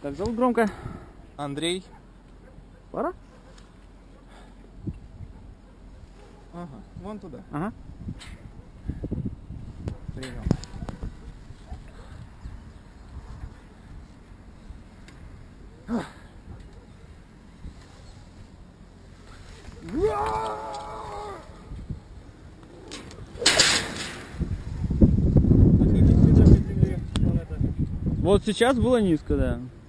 Как зовут громко? Андрей. Пора? Ага, вон туда. Ага. Принял. Вот сейчас было низко, да.